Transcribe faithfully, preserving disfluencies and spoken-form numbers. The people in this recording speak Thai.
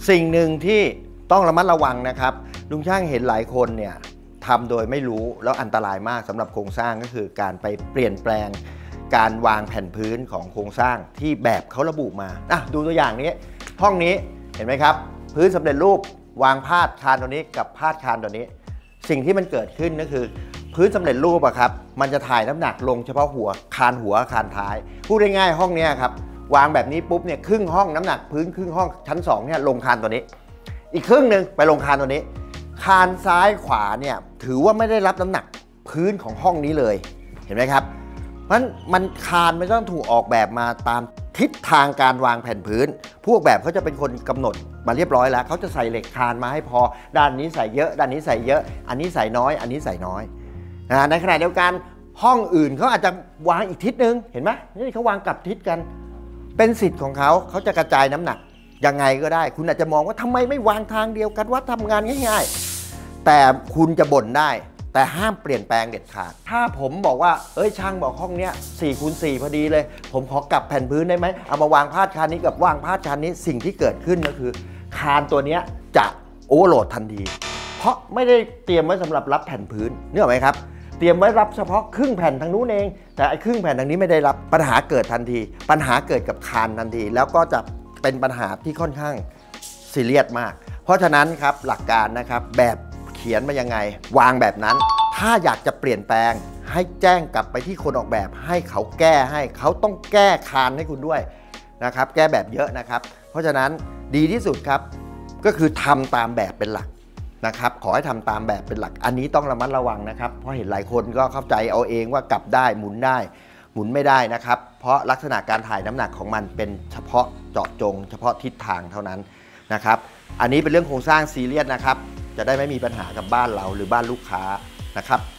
สิ่งหนึ่งที่ต้องระมัดระวังนะครับลุงช่างเห็นหลายคนเนี่ยทำโดยไม่รู้แล้วอันตรายมากสำหรับโครงสร้างก็คือการไปเปลี่ยนแปลงการวางแผ่นพื้นของโครงสร้างที่แบบเขาระบุมาอ่ะดูตัวอย่างนี้ห้องนี้เห็นไหมครับพื้นสำเร็จรูปวางพาดคานตัวนี้กับพาดคานตัวนี้สิ่งที่มันเกิดขึ้นก็คือพื้นสำเร็จรูปอะครับมันจะถ่ายน้ำหนักลงเฉพาะหัวคานหัวคานท้ายพูดง่ายๆห้องนี้ครับวางแบบนี้ปุ๊บเนี่ยครึ่งห้องน้ำหนักพื้นครึ่งห้องชั้นสองเนี่ยลงคานตัวนี้อีกครึ่งหนึ่งไปลงคานตัวนี้คานซ้ายขวาเนี่ยถือว่าไม่ได้รับน้ำหนักพื้นของห้องนี้เลยเห็นไหมครับเพราะฉะนั้นมันคานไม่ต้องถูกออกแบบมาตามทิศทางการวางแผ่นพื้นผู้ออกแบบเขาจะเป็นคนกำหนดมาเรียบร้อยแล้วเขาจะใส่เหล็กคานมาให้พอด้านนี้ใส่เยอะด้านนี้ใส่เยอะอันนี้ใส่น้อยอันนี้ใส่น้อยนะในขณะเดียวกันห้องอื่นเขาอาจจะวางอีกทิศนึงเห็นไหมนี่เขาวางกลับทิศกันเป็นสิทธิ์ของเขาเขาจะกระจายน้ำหนักยังไงก็ได้คุณอาจจะมองว่าทำไมไม่วางทางเดียวกันว่าทำงานง่ายๆแต่คุณจะบ่นได้แต่ห้ามเปลี่ยนแปลงเด็ดขาดถ้าผมบอกว่าเอ้ยช่างบอกห้องเนี้ยสี่คูณสี่พอดีเลยผมขอกลับแผ่นพื้นได้ไหมเอามาวางพาดคานนี้กับวางพาดคานนี้สิ่งที่เกิดขึ้นก็คือคานตัวเนี้ยจะโอเวอร์โหลดทันทีเพราะไม่ได้เตรียมไว้สำหรับรับแผ่นพื้นนึกออกไหมครับเตรียมไว้รับเฉพาะครึ่งแผ่นทางนู้นเองแต่ไอ้ครึ่งแผ่นทางนี้ไม่ได้รับปัญหาเกิดทันทีปัญหาเกิดกับคานทันทีแล้วก็จะเป็นปัญหาที่ค่อนข้างซีเรียสมากเพราะฉะนั้นครับหลักการนะครับแบบเขียนมายังไงวางแบบนั้นถ้าอยากจะเปลี่ยนแปลงให้แจ้งกลับไปที่คนออกแบบให้เขาแก้ให้เขาต้องแก้คานให้คุณด้วยนะครับแก้แบบเยอะนะครับเพราะฉะนั้นดีที่สุดครับก็คือทำตามแบบเป็นหลักนะครับขอให้ทำตามแบบเป็นหลักอันนี้ต้องระมัดระวังนะครับเพราะเห็นหลายคนก็เข้าใจเอาเองว่ากลับได้หมุนได้หมุนไม่ได้นะครับเพราะลักษณะการถ่ายน้ำหนักของมันเป็นเฉพาะเจาะจงเฉพาะทิศทางเท่านั้นนะครับอันนี้เป็นเรื่องโครงสร้างซีเรียสนะครับจะได้ไม่มีปัญหากับบ้านเราหรือบ้านลูกค้านะครับ